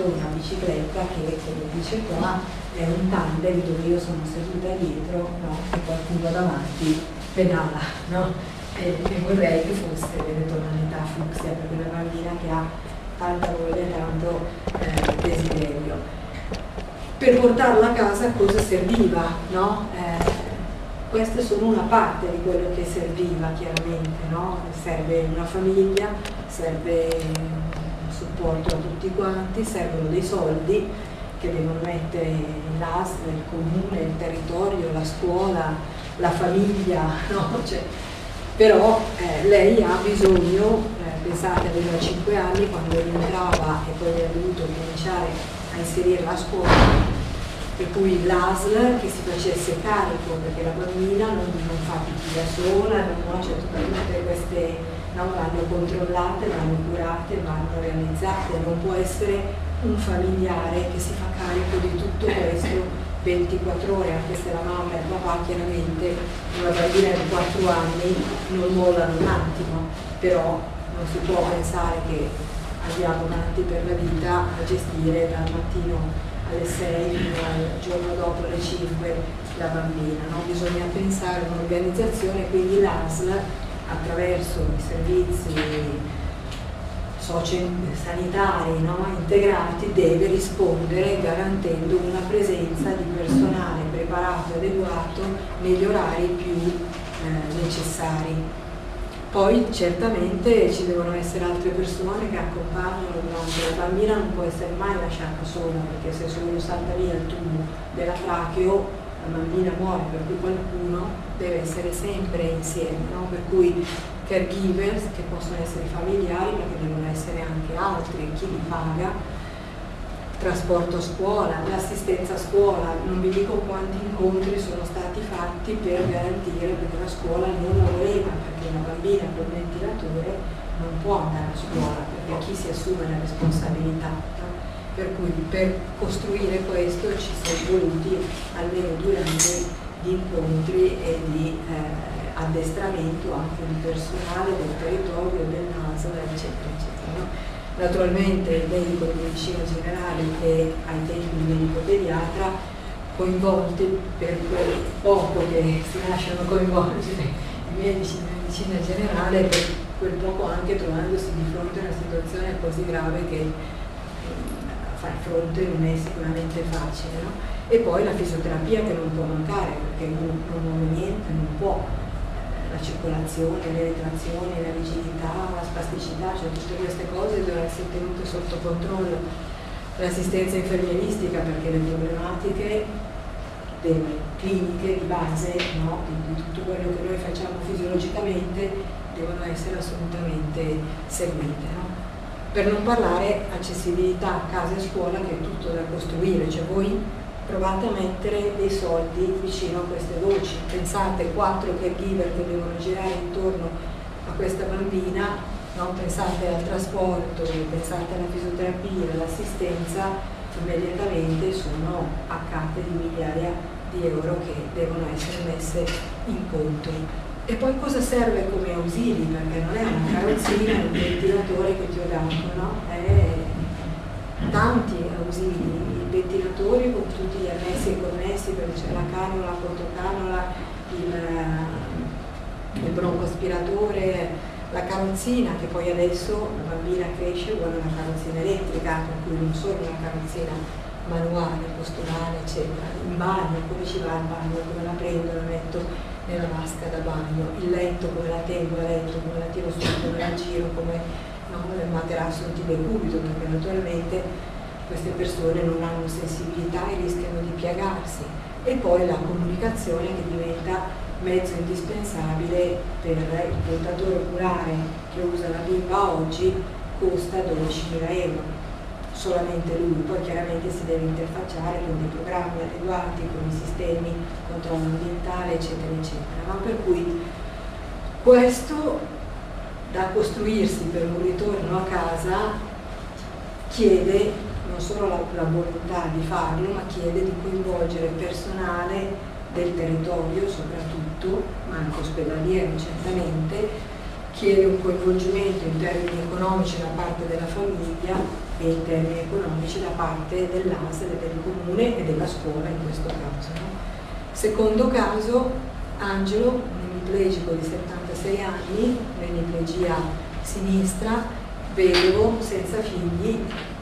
con una bicicletta che, come dice qua, è un tandem dove io sono seduta dietro, no? E qualcuno davanti pedala, no? E vorrei che fosse delle tonalità fucsia, perché una bambina che ha tanta voglia e tanto desiderio. Per portarla a casa cosa serviva, no? Queste sono una parte di quello che serviva, chiaramente, no? Serve una famiglia, serve un supporto a tutti quanti, servono dei soldi che devono mettere l'ASL, il comune, il territorio, la scuola, la famiglia, no? Cioè, però lei ha bisogno, pensate, aveva 5 anni quando rientrava e poi ha dovuto cominciare a inserire la scuola, per cui l'ASL che si facesse carico, perché la bambina non fa pipì da sola, no? Cioè, tutte queste vanno controllate, vanno curate, vanno realizzate, non può essere un familiare che si fa carico di tutto questo 24 ore, anche se la mamma e il papà chiaramente una bambina di 4 anni non mollano un attimo, però non si può pensare che abbiamo avanti per la vita a gestire dal mattino alle 6 fino al giorno dopo alle 5 la bambina, no? Bisogna pensare a un'organizzazione, quindi l'ASL attraverso i servizi sanitari, no? Integrati deve rispondere garantendo una presenza di personale preparato e adeguato negli orari più necessari. Poi certamente ci devono essere altre persone che accompagnano durante la bambina, non può essere mai lasciata sola, perché se solo salta via il tubo della tracheo la bambina muore, per cui qualcuno deve essere sempre insieme, no? Per cui caregivers che possono essere familiari, ma che devono essere anche altri, chi li paga, trasporto a scuola, l'assistenza a scuola, non vi dico quanti incontri sono stati fatti per garantire, perché la scuola non la voleva, perché una bambina con un ventilatore non può andare a scuola, perché chi si assume la responsabilità, no? Per cui per costruire questo ci sono voluti almeno 2 anni di incontri e di addestramento anche di personale del territorio, del NASL, eccetera, eccetera, no? Naturalmente il medico di medicina generale e ai tempi il medico pediatra coinvolti per quel poco che si lasciano coinvolgere i medici di medicina generale, per quel poco anche trovandosi di fronte a una situazione così grave che fare fronte non è sicuramente facile, no? E poi la fisioterapia che non può mancare, perché non muove niente, non può. La circolazione, le retrazioni, la rigidità, la spasticità, cioè tutte queste cose devono essere tenute sotto controllo. L'assistenza infermieristica, perché le problematiche delle cliniche di base, no? di tutto quello che noi facciamo fisiologicamente devono essere assolutamente seguite, no? Per non parlare accessibilità a casa e scuola, che è tutto da costruire, cioè voi provate a mettere dei soldi vicino a queste voci, pensate 4 caregiver che devono girare intorno a questa bambina, no? Pensate al trasporto, pensate alla fisioterapia, all'assistenza, immediatamente sono accate di migliaia di euro che devono essere messe in conto. E poi cosa serve come ausili? Perché non è una carrozzina, è un ventilatore che ti ho dato, no? È tanti ausili, i ventilatori con tutti gli annessi e connessi, perché c'è la canula, la fotocannula, il broncoaspiratore, la carrozzina, che poi adesso la bambina cresce e vuole una carrozzina elettrica, per cui non solo una carrozzina manuale, posturale, eccetera. In bagno, come ci va il bagno, come la prendo, la metto nella vasca da bagno, il letto, come la tengo a letto, come la tiro su, come la giro, come il materasso non ti decubito, perché naturalmente queste persone non hanno sensibilità e rischiano di piagarsi. E poi la comunicazione, che diventa mezzo indispensabile per il puntatore oculare che usa la bimba oggi, costa 12.000 euro, solamente lui. Poi chiaramente si deve interfacciare con dei programmi adeguati, con i sistemi controllo ambientale, eccetera, eccetera, no? Per cui questo da costruirsi per un ritorno a casa chiede non solo la volontà di farlo, ma chiede di coinvolgere personale del territorio soprattutto, ma anche ospedaliero certamente, chiede un coinvolgimento in termini economici da parte della famiglia e in termini economici da parte dell'ASL, del comune e della scuola in questo caso. No? Secondo caso, Angelo, un emiplegico di 76 anni, un'emiplegia sinistra, vedovo, senza figli,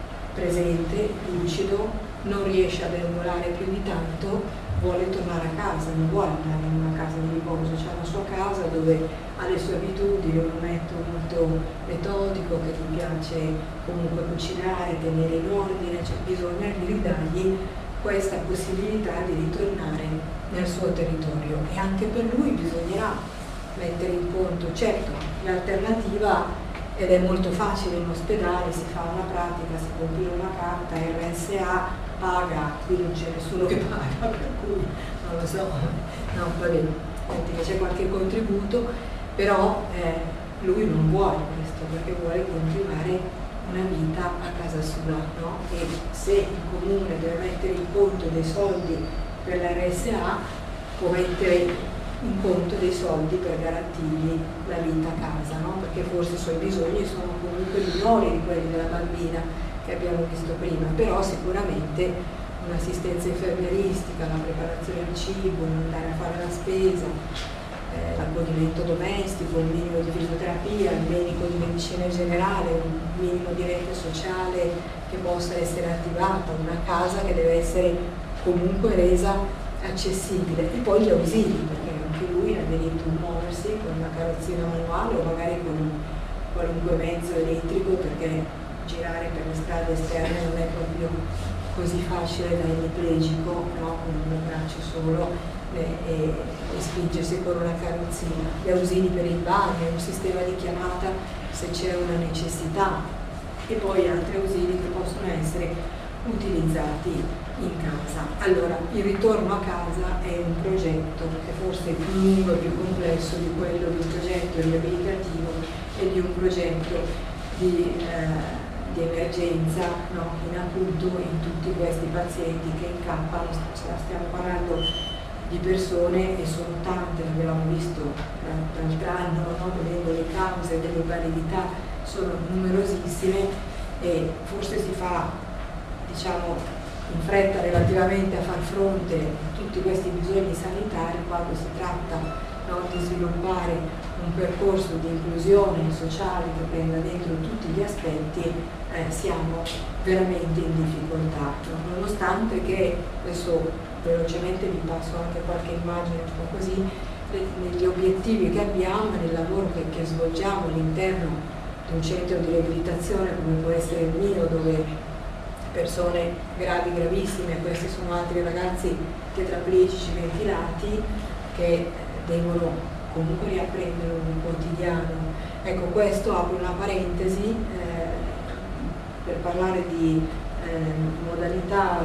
presente, lucido, non riesce a deambulare più di tanto, vuole tornare a casa, non vuole andare in una casa di riposo, c'è la sua casa dove ha le sue abitudini, un ometto molto metodico, che gli piace comunque cucinare, tenere in ordine, c'è bisogno di ridargli questa possibilità di ritornare nel suo territorio, e anche per lui bisognerà mettere in conto, certo, l'alternativa, ed è molto facile in ospedale, si fa una pratica, si compila una carta, RSA, paga, qui non c'è nessuno che paga, per cui non lo so, no, va bene, c'è qualche contributo, però lui non vuole questo, perché vuole continuare una vita a casa sua, no? E se il comune deve mettere in conto dei soldi per l'RSA, può mettere in conto dei soldi per garantirgli la vita a casa, no? Perché forse i suoi bisogni sono comunque minori di quelli della bambina che abbiamo visto prima, però sicuramente un'assistenza infermieristica, la preparazione del cibo, non andare a fare la spesa, l'accudimento domestico, un minimo di fisioterapia, il medico di medicina generale, un minimo di rete sociale che possa essere attivata, una casa che deve essere comunque resa accessibile, e poi gli ausili, perché anche lui ha diritto a muoversi con una carrozzina manuale o magari con un qualunque mezzo elettrico, perché girare per le strade esterne non è proprio così facile da emiplegico, no? Con un braccio solo e spingersi con una carrozzina. Gli ausili per il bagno, un sistema di chiamata se c'è una necessità, e poi altri ausili che possono essere utilizzati in casa. Allora, il ritorno a casa è un progetto che forse è più lungo e più complesso di quello di un progetto riabilitativo e di un progetto di emergenza, no? In acuto in tutti questi pazienti che incappano, stiamo parlando di persone, e sono tante, l'abbiamo visto l'altro anno, no? Vedendo le cause delle validità, sono numerosissime, e forse si fa, diciamo, in fretta relativamente a far fronte a tutti questi bisogni sanitari quando si tratta, no, di sviluppare un percorso di inclusione sociale che prenda dentro tutti gli aspetti. Siamo veramente in difficoltà, nonostante che, adesso velocemente vi passo anche qualche immagine un po' così, negli obiettivi che abbiamo, nel lavoro che svolgiamo all'interno di un centro di riabilitazione come può essere il mio, dove persone gravi, gravissime, questi sono altri ragazzi tetraplegici ventilati che devono comunque riapprendere un quotidiano. Ecco, questo apre una parentesi per parlare di modalità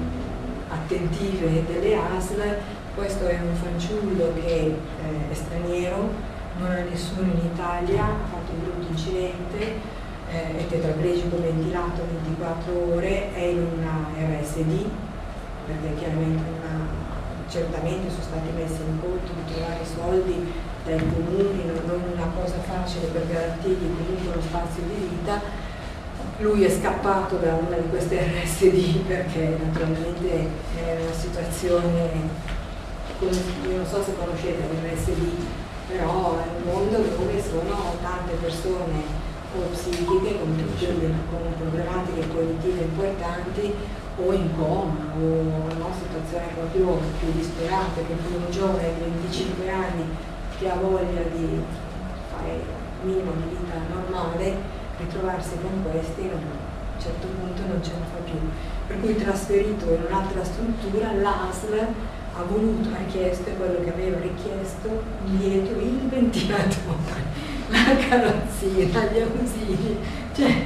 attentive delle ASL. Questo è un fanciullo che è straniero, non ha nessuno in Italia, ha fatto un brutto incidente, è tetraplegico ventilato 24 ore, è in una RSD, perché chiaramente certamente sono stati messi in conto di trovare soldi dai comuni, non una cosa facile per garantirgli comunque uno spazio di vita. Lui è scappato da una di queste RSD perché naturalmente è una situazione, io non so se conoscete l'RSD, però è un mondo dove sono tante persone o psichiche con problematiche cognitive importanti, o in coma, o una situazione proprio più disperata, che per un giovane di 25 anni che ha voglia di fare un minimo di vita normale, ritrovarsi con questi a un certo punto non ce la fa più. Per cui, trasferito in un'altra struttura, l'ASL ha richiesto, quello che aveva richiesto, dietro il ventilatore, la carrozzina, gli ausili, cioè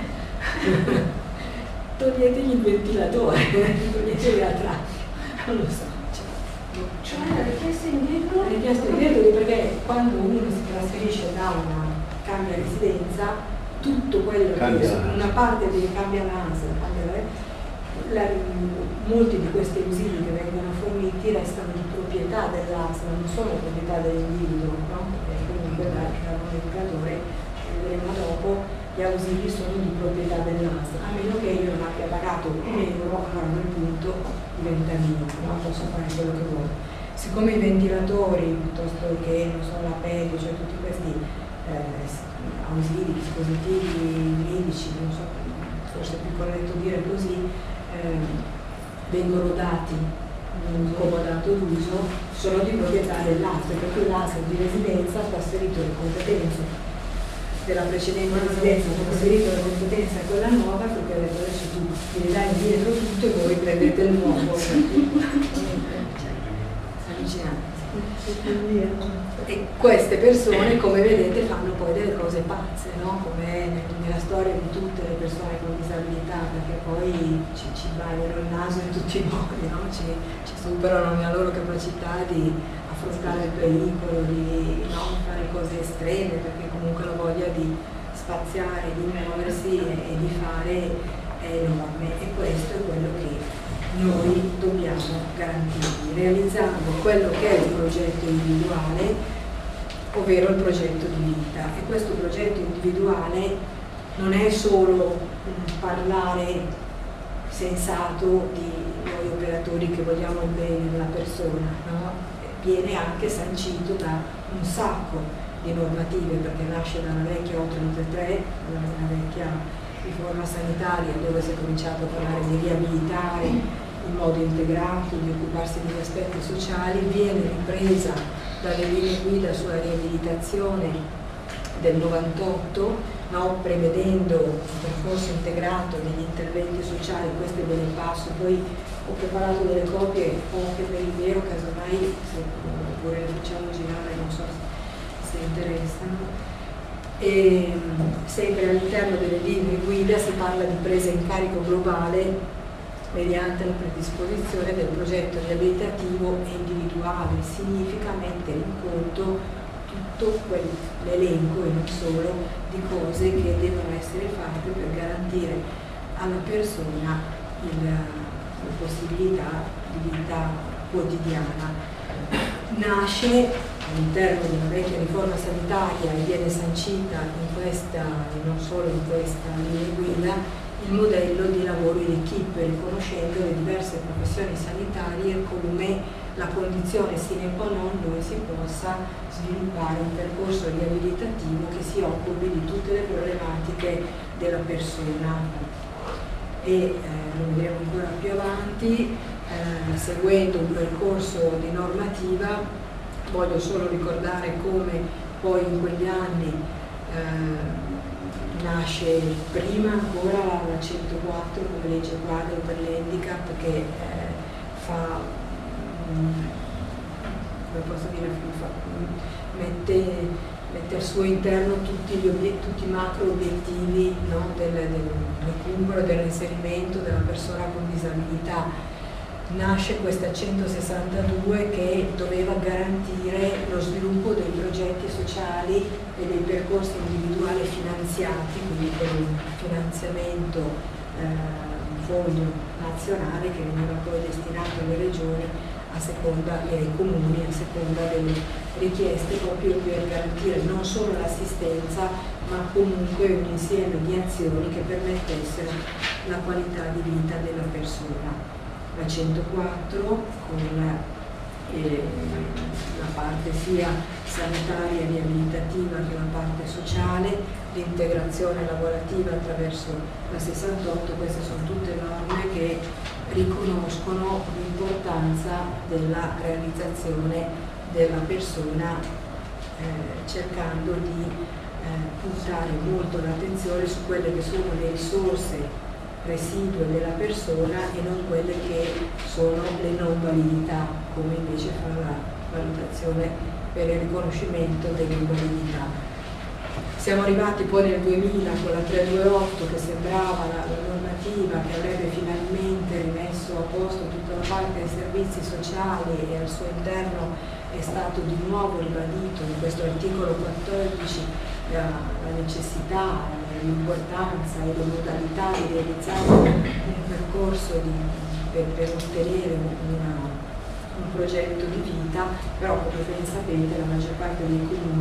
toglietegli il ventilatore, toglietegli la traccia, non lo so. Cioè la richiesta indietro? La richiesta indietro perché quando uno si trasferisce da una cambia residenza, tutto quello che una parte cambia l'ASL, molti di questi ausili che vengono forniti restano di proprietà dell'ASL, non sono proprietà dell'individuo, no? Perché comunque dal educatore, vedremo dopo, gli ausili sono di proprietà dell'AS, a meno che io non abbia pagato €1, allora a quel punto diventa mio, non posso fare quello che voglio. Siccome i ventilatori, piuttosto che non so, la PEDI, cioè tutti questi ausili, dispositivi medici, non so, forse è più corretto dire così, vengono dati in comodato d'uso, sono di proprietà dell'AS, per cui l'AS di residenza ha trasferito le competenze della precedente residenza, ha trasferito le competenze a quella nuova, perché ha detto adesso tu mi dai indietro tutto e voi prendete il nuovo. E queste persone, come vedete, fanno poi delle cose pazze, no? Come nella storia di tutte le persone con disabilità, perché poi ci bagnano il naso in tutti i modi, no? Ci superano la loro capacità di affrontare il pericolo, di non fare cose estreme, perché comunque la voglia di spaziare, di muoversi e di fare è enorme, e questo è quello che noi dobbiamo garantirgli, realizzando quello che è il progetto individuale, ovvero il progetto di vita. E questo progetto individuale non è solo un parlare sensato di noi operatori che vogliamo il bene della persona, no? Viene anche sancito da un sacco di normative, perché nasce dalla vecchia 893, una vecchia riforma sanitaria, dove si è cominciato a parlare di riabilitare in modo integrato, di occuparsi degli aspetti sociali, viene ripresa dalle linee guida sulla riabilitazione del 98, no? Prevedendo un percorso integrato degli interventi sociali. Questo è bene il passo. Poi ho preparato delle copie, poche per il vero, casomai oppure le facciamo girare, non so se interessano. E sempre all'interno delle linee guida si parla di presa in carico globale mediante la predisposizione del progetto riabilitativo e individuale. Significa mettere in conto tutto quell'elenco, e non solo, di cose che devono essere fatte per garantire alla persona la possibilità di vita quotidiana. Nasce all'interno della vecchia riforma sanitaria e viene sancita in questa, e non solo in questa linea guida, il modello di lavoro in equipe, riconoscendo le diverse professioni sanitarie come la condizione sine qua non dove si possa sviluppare un percorso riabilitativo che si occupi di tutte le problematiche della persona. E lo vedremo ancora più avanti, seguendo un percorso di normativa. Voglio solo ricordare come poi in quegli anni nasce prima ancora la 104 come legge quadro per l'handicap, che come posso dire, mette al suo interno tutti i macro obiettivi, no, del recupero, dell'inserimento della persona con disabilità. Nasce questa 162 che doveva garantire lo sviluppo dei progetti sociali e dei percorsi individuali finanziati, quindi con un finanziamento, un fondo nazionale che veniva poi destinato alle regioni a seconda, e ai comuni a seconda delle richieste, proprio per garantire non solo l'assistenza ma comunque un insieme di azioni che permettessero la qualità di vita della persona. La 104 con la parte sia sanitaria e riabilitativa che la parte sociale, l'integrazione lavorativa attraverso la 68, queste sono tutte norme che riconoscono l'importanza della realizzazione della persona, cercando di puntare molto l'attenzione su quelle che sono le risorse residue della persona e non quelle che sono le non validità, come invece fa la valutazione per il riconoscimento delle invalidità. Siamo arrivati poi nel 2000 con la 328, che sembrava la normativa che avrebbe finalmente rimesso a posto tutta la parte dei servizi sociali, e al suo interno è stato di nuovo ribadito in questo articolo 14 la necessità, l'importanza e le modalità di realizzare un percorso per ottenere un progetto di vita, però come ben sapete la maggior parte dei comuni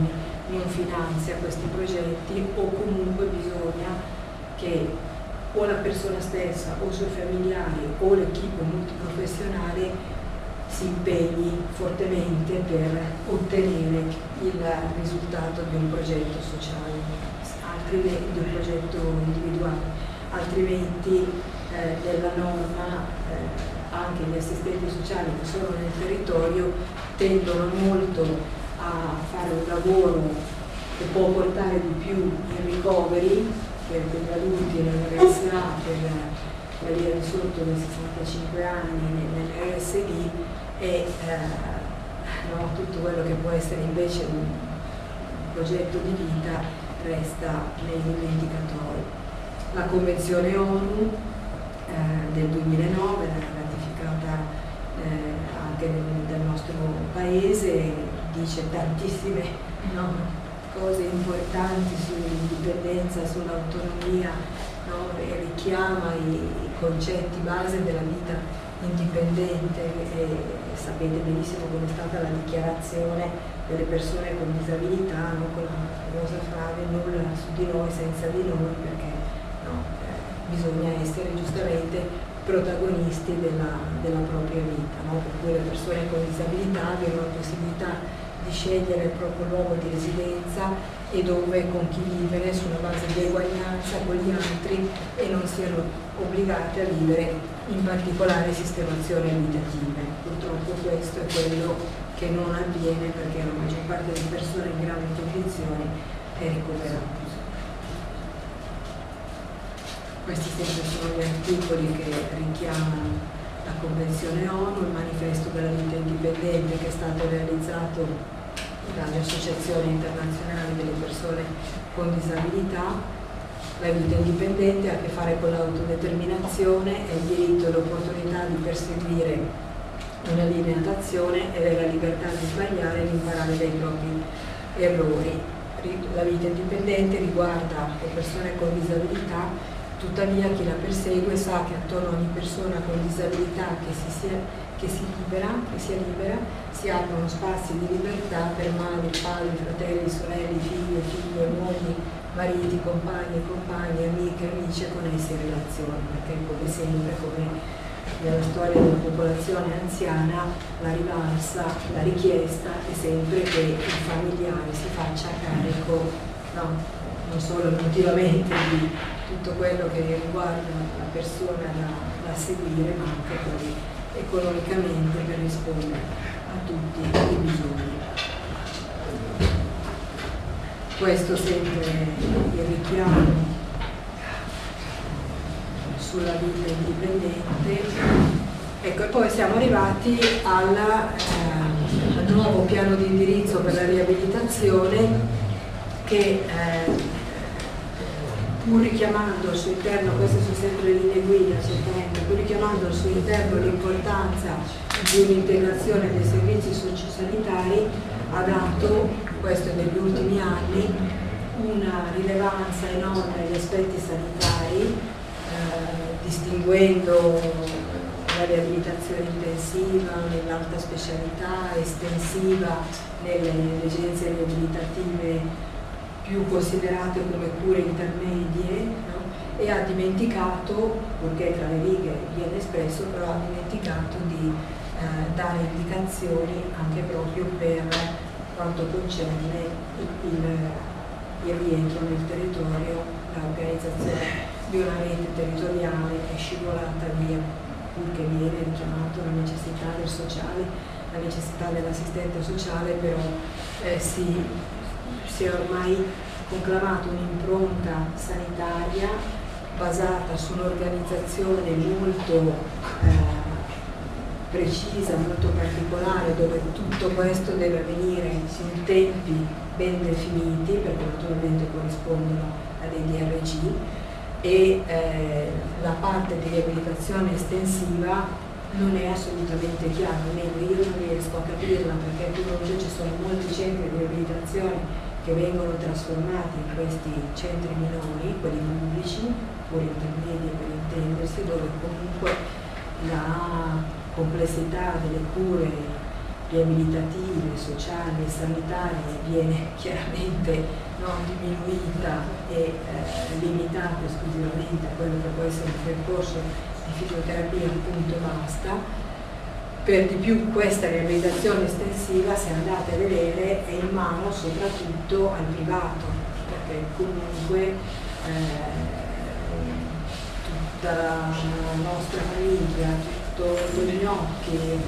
non finanzia questi progetti, o comunque bisogna che o la persona stessa o i suoi familiari o l'equipe multiprofessionale si impegni fortemente per ottenere il risultato di un progetto sociale, di un progetto individuale, altrimenti nella norma anche gli assistenti sociali che sono nel territorio tendono molto a fare un lavoro che può portare di più in ricoveri per gli adulti nell'RSA, per quelli al di sotto dei 65 anni nell'RSD, e no, tutto quello che può essere invece un progetto di vita resta nei dimenticatori. La Convenzione ONU del 2009, ratificata anche del nostro paese, dice tantissime, no, cose importanti sull'indipendenza, sull'autonomia, no? E richiama i concetti base della vita indipendente, e sapete benissimo come è stata la dichiarazione delle persone con disabilità, no? Con la famosa frase nulla su di noi senza di noi, perché no, bisogna essere giustamente protagonisti della propria vita, no? Per cui le persone con disabilità abbiano la possibilità di scegliere il proprio luogo di residenza e dove con chi vivere sulla base di eguaglianza con gli altri, e non siano obbligate a vivere in particolari sistemazioni abitative. Purtroppo questo è quello che non avviene, perché la maggior parte delle persone in gravi condizioni è ricoverata. Questi sempre sono gli articoli che richiamano la Convenzione ONU, il manifesto della vita indipendente che è stato realizzato dalle associazioni internazionali delle persone con disabilità. La vita indipendente ha a che fare con l'autodeterminazione, è il diritto e l'opportunità di perseguire una linea d'azione ed è la libertà di sbagliare e di imparare dai propri errori. La vita indipendente riguarda le persone con disabilità. Tuttavia chi la persegue sa che attorno a ogni persona con disabilità che sia libera, si aprono spazi di libertà per madri, padri, fratelli, sorelle, figlie, mogli, mariti, compagni, amiche, amici, con essi in relazione, perché come sempre, come nella storia della popolazione anziana, la rivalsa, la richiesta è sempre che il familiare si faccia carico, no, non solo emotivamente di tutto quello che riguarda la persona da seguire, ma anche poi economicamente per rispondere a tutti i bisogni. Questo sempre il richiamo sulla vita indipendente. Ecco, e poi siamo arrivati al nuovo piano di indirizzo per la riabilitazione che pur richiamando al suo interno, queste sono sempre le linee guida certamente, pur richiamando al suo interno l'importanza di un'integrazione dei servizi sociosanitari, ha dato, questo negli ultimi anni, una rilevanza enorme agli aspetti sanitari, distinguendo la riabilitazione intensiva nell'alta specialità, estensiva nelle esigenze riabilitative più considerate come cure intermedie, no? E ha dimenticato, purché tra le righe viene espresso, però ha dimenticato di dare indicazioni anche proprio per quanto concerne il rientro nel territorio, l'organizzazione di una rete territoriale è scivolata via, purché viene richiamato la necessità del sociale, la necessità dell'assistente sociale, però si è ormai conclamato un'impronta sanitaria basata su un'organizzazione molto precisa, molto particolare, dove tutto questo deve avvenire in tempi ben definiti, perché naturalmente corrispondono a dei DRG, e la parte di riabilitazione estensiva non è assolutamente chiara, almeno io non riesco a capirla, perché qui ci sono molti centri di riabilitazione che vengono trasformati in questi centri minori, quelli pubblici, pure intermedi per intendersi, dove comunque la complessità delle cure riabilitative, sociali e sanitarie viene chiaramente diminuita e limitata esclusivamente a quello che può essere un percorso di fisioterapia, appunto, basta. Per di più questa riabilitazione estensiva, se andate a vedere, è in mano soprattutto al privato, perché comunque tutta la nostra famiglia, tutto gli gnocchi,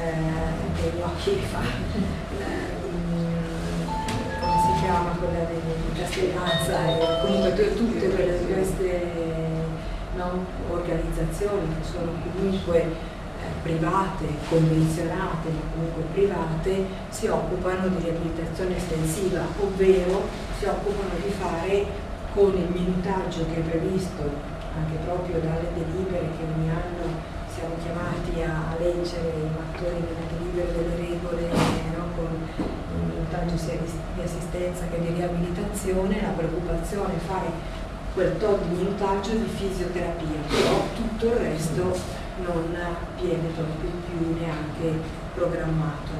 come si chiama quella di Castellanza, comunque tutte queste organizzazioni che sono comunque private, convenzionate, ma comunque private, si occupano di riabilitazione estensiva, ovvero si occupano di fare, con il minutaggio che è previsto anche proprio dalle delibere che ogni anno siamo chiamati a leggere, i mattori delle delibere, delle regole, con il minutaggio sia di assistenza che di riabilitazione, la preoccupazione è fare quel tot di minutaggio di fisioterapia, però tutto il resto non viene proprio più neanche programmato.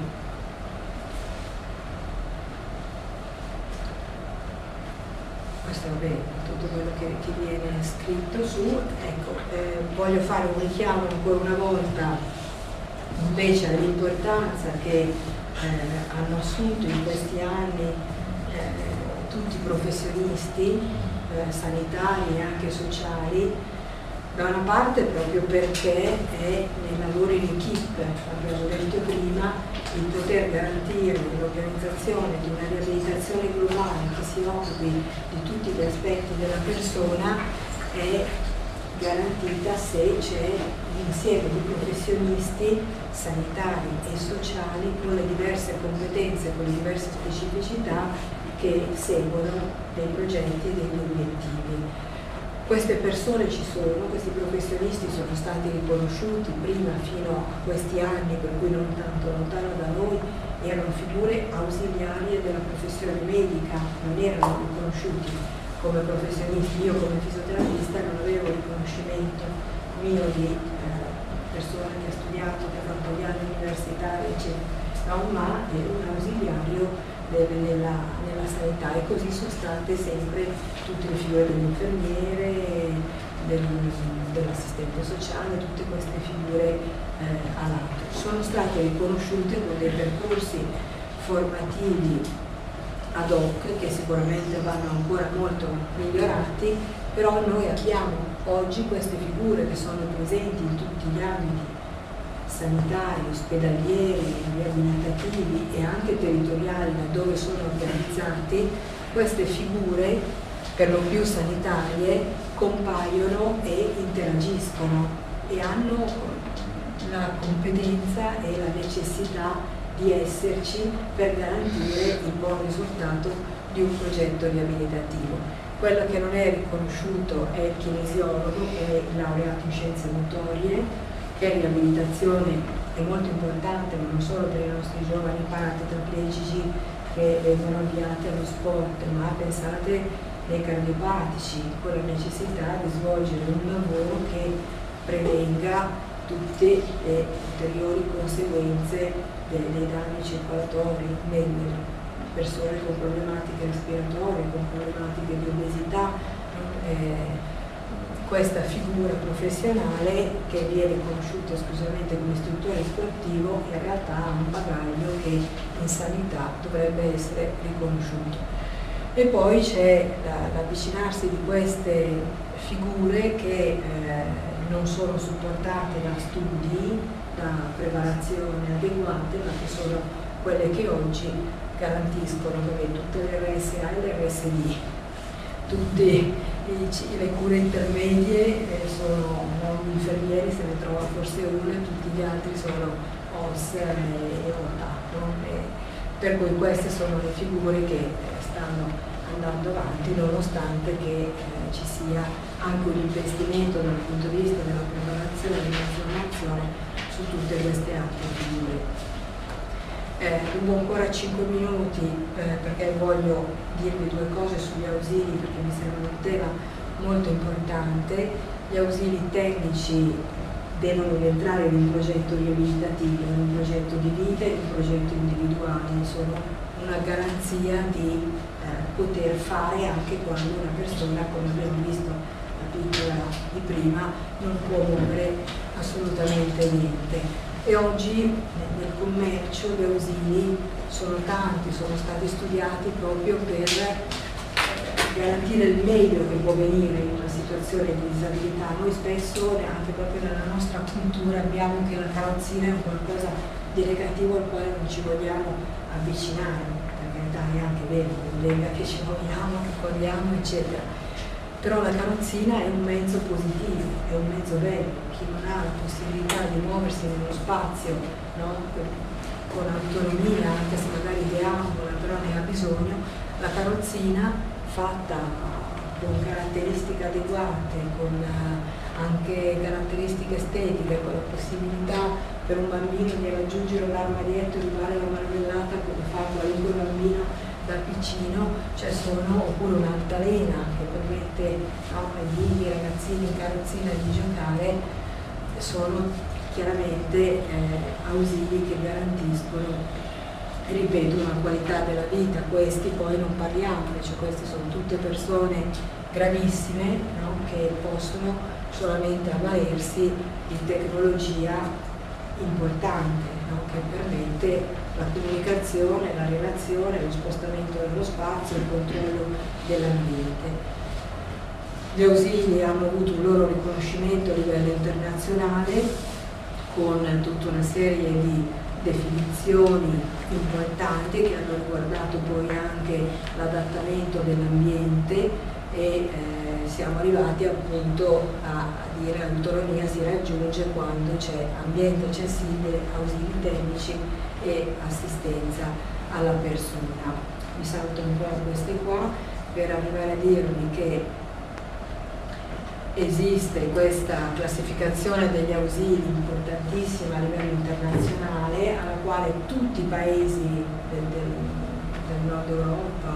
Questo va bene, tutto quello che viene scritto su. Ecco, voglio fare un richiamo ancora una volta invece all'importanza che hanno assunto in questi anni tutti i professionisti sanitari e anche sociali. Da una parte proprio perché è nel lavoro in equipe, abbiamo detto prima, il poter garantire l'organizzazione di una riabilitazione globale che si occupi di tutti gli aspetti della persona è garantita se c'è un insieme di professionisti sanitari e sociali con le diverse competenze, con le diverse specificità che seguono dei progetti e degli obiettivi. Queste persone ci sono, questi professionisti sono stati riconosciuti prima fino a questi anni, per cui non tanto lontano da noi, erano figure ausiliarie della professione medica, non erano riconosciuti come professionisti. Io come fisioterapista non avevo riconoscimento mio di persona che ha studiato, che ha fatto gli anni universitari, eccetera, ma ero un ausiliario nella sanità, e così sono state sempre tutte le figure dell'infermiere, dell'assistente sociale, tutte queste figure a lato. Sono state riconosciute con dei percorsi formativi ad hoc che sicuramente vanno ancora molto migliorati, però noi abbiamo oggi queste figure che sono presenti in tutti gli ambiti sanitari, ospedalieri, riabilitativi e anche territoriali laddove sono organizzati. Queste figure, per lo più sanitarie, compaiono e interagiscono e hanno la competenza e la necessità di esserci per garantire il buon risultato di un progetto riabilitativo. Quello che non è riconosciuto è il kinesiologo, che è il laureato in scienze motorie, che riabilitazione è molto importante, ma non solo per i nostri giovani paratetraplegici che vengono avviati allo sport, ma pensate ai cardiopatici, con la necessità di svolgere un lavoro che prevenga tutte le ulteriori conseguenze dei danni circolatori nelle persone con problematiche respiratorie, con problematiche di obesità. Questa figura professionale, che viene conosciuta esclusivamente come istruttore sportivo, in realtà ha un bagaglio che in sanità dovrebbe essere riconosciuto. E poi c'è l'avvicinarsi di queste figure che non sono supportate da studi, da preparazione adeguate, ma che sono quelle che oggi garantiscono tutte le RSA e le RSD, tutte le cure intermedie sono gli infermieri, se ne trova forse uno, e tutti gli altri sono OS e OTA, per cui queste sono le figure che stanno andando avanti, nonostante che ci sia anche un investimento dal punto di vista della preparazione e della formazione su tutte queste altre figure. Rubo ancora 5 minuti perché voglio dirvi due cose sugli ausili, perché mi sembra un tema molto importante. Gli ausili tecnici devono rientrare in un progetto riabilitativo, in un progetto di vita, in un progetto individuale, sono una garanzia di poter fare anche quando una persona, come abbiamo visto la piccola di prima, non può muovere assolutamente niente. E oggi nel commercio gli ausili sono tanti, sono stati studiati proprio per garantire il meglio che può venire in una situazione di disabilità. Noi spesso, anche proprio nella nostra cultura, abbiamo che la carrozzina è un qualcosa di negativo al quale non ci vogliamo avvicinare. Per carità è anche vero, venga che ci muoviamo, che corriamo, eccetera. Però la carrozzina è un mezzo positivo, è un mezzo bello. Chi non ha la possibilità di muoversi nello spazio, no? Con autonomia, anche se magari deambola, però ne ha bisogno, la carrozzina fatta con caratteristiche adeguate, con anche caratteristiche estetiche, con la possibilità per un bambino di raggiungere l'armadietto e rubare la marmellata come fa qualunque bambino da piccino, cioè oppure un'altalena che permette, no, ai bimbi, ai ragazzini in carrozzina di giocare, sono chiaramente ausili che garantiscono, ripeto, una qualità della vita. Questi poi non parliamone, cioè queste sono tutte persone gravissime, no, che possono solamente avvalersi di tecnologia importante, no, che permette la comunicazione, la relazione, lo spostamento dello spazio, il controllo dell'ambiente. Gli ausili hanno avuto un loro riconoscimento a livello internazionale con tutta una serie di definizioni importanti che hanno riguardato poi anche l'adattamento dell'ambiente e siamo arrivati appunto a dire l'autonomia si raggiunge quando c'è ambiente accessibile, ausili tecnici e assistenza alla persona. Mi salto un po' queste qua per arrivare a dirvi che esiste questa classificazione degli ausili importantissima a livello internazionale, alla quale tutti i paesi del nord Europa,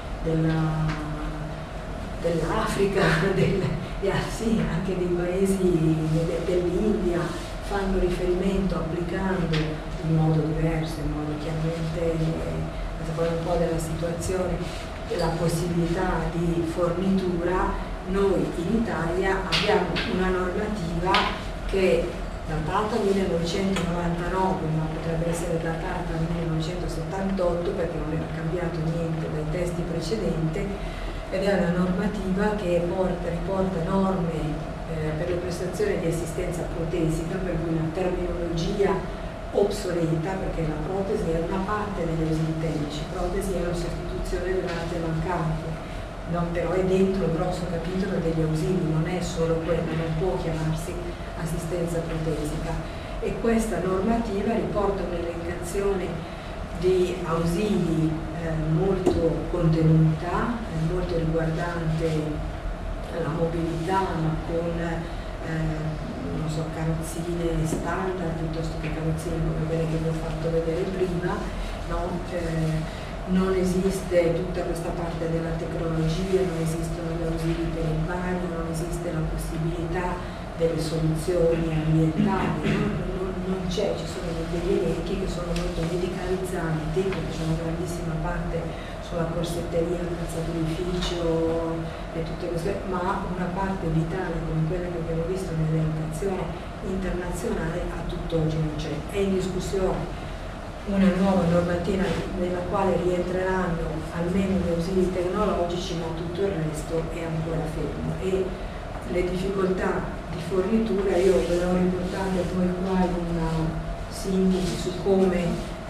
dell'Africa, sì, anche dei paesi dell'India fanno riferimento applicando in modo diverso, in modo chiaramente a seconda un po' della situazione, la possibilità di fornitura. Noi in Italia abbiamo una normativa che è datata 1999, ma potrebbe essere datata 1978 perché non era cambiato niente dai testi precedenti, ed è una normativa che riporta norme per le prestazioni di assistenza protesica, per cui una terminologia obsoleta, perché la protesi è una parte degli ausili tecnici, protesi è la sostituzione dell'arte mancante. No, però è dentro il grosso capitolo degli ausili, non è solo quello, non può chiamarsi assistenza protesica. E questa normativa riporta un'elencazione di ausili molto contenuta, molto riguardante la mobilità, ma con non so, carrozzine standard piuttosto che carrozzine come quelle che vi ho fatto vedere prima, no? Non esiste tutta questa parte della tecnologia, non esistono gli ausili per il bagno, non esiste la possibilità delle soluzioni ambientali, non c'è, ci sono degli elenchi che sono molto medicalizzanti, perché c'è una grandissima parte sulla corsetteria, il calzato d'ufficio e tutte queste, ma una parte vitale come quella che abbiamo visto nell'elencazione internazionale a tutt'oggi non c'è. È in discussione una nuova normativa nella quale rientreranno almeno gli ausili tecnologici, ma tutto il resto è ancora fermo. E le difficoltà di fornitura, io ve le ho riportate poi qua in una sintesi su come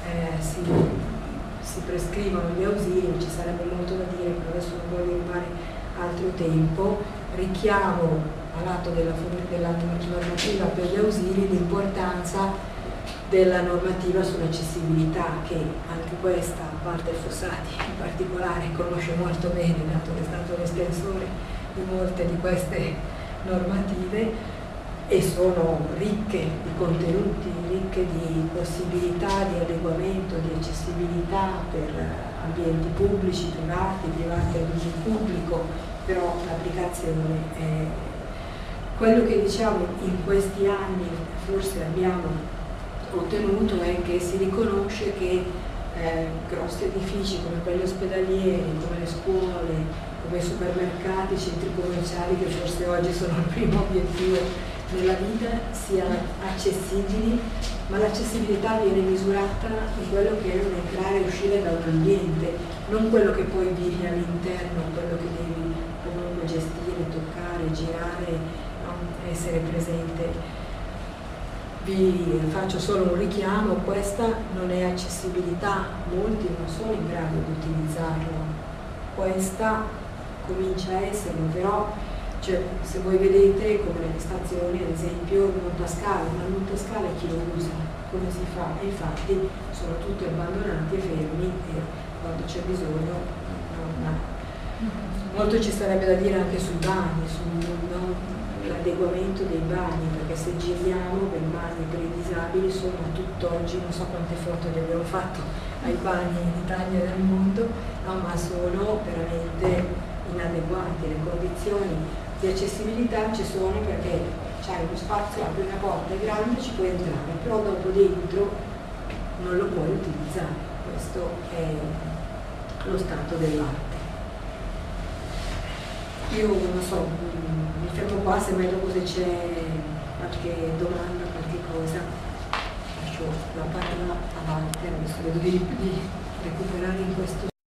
si prescrivono gli ausili, ci sarebbe molto da dire, però adesso non voglio rubare altro tempo. Richiamo al lato della normativa per gli ausili l'importanza della normativa sull'accessibilità, che anche questa, a parte Fossati in particolare, conosce molto bene, dato che è stato l'estensore di molte di queste normative, e sono ricche di contenuti, ricche di possibilità di adeguamento, di accessibilità per ambienti pubblici, privati ad uso pubblico, però l'applicazione è quello che diciamo in questi anni forse abbiamo ottenuto è che si riconosce che grossi edifici come quelli ospedalieri, come le scuole, come i supermercati, i centri commerciali, che forse oggi sono il primo obiettivo nella vita, siano accessibili, ma l'accessibilità viene misurata in quello che è un entrare e uscire da un ambiente, non quello che poi vivi all'interno, quello che devi comunque gestire, toccare, girare, no? Essere presente. Vi faccio solo un richiamo: questa non è accessibilità, molti non sono in grado di utilizzarlo, questa comincia a esserlo, però cioè, se voi vedete come nelle stazioni, ad esempio il montascale, ma il montascale chi lo usa? Come si fa? E infatti sono tutti abbandonati e fermi, e quando c'è bisogno molto ci sarebbe da dire anche sui bagni, sull'adeguamento dei bagni, perché se giriamo per i bagni per i disabili sono tutt'oggi, non so quante foto gli abbiamo fatto ai bagni in Italia e nel mondo, no, ma sono veramente inadeguati. Le condizioni di accessibilità ci sono perché c'hai uno spazio, apri una porta, è grande, ci puoi entrare, però dopo dentro non lo puoi utilizzare. Questo è lo stato dell'arte. Io non so, mi fermo qua, se mai dopo se c'è qualche domanda, qualche cosa, lascio la parola a Walter, adesso vedo di recuperare in questo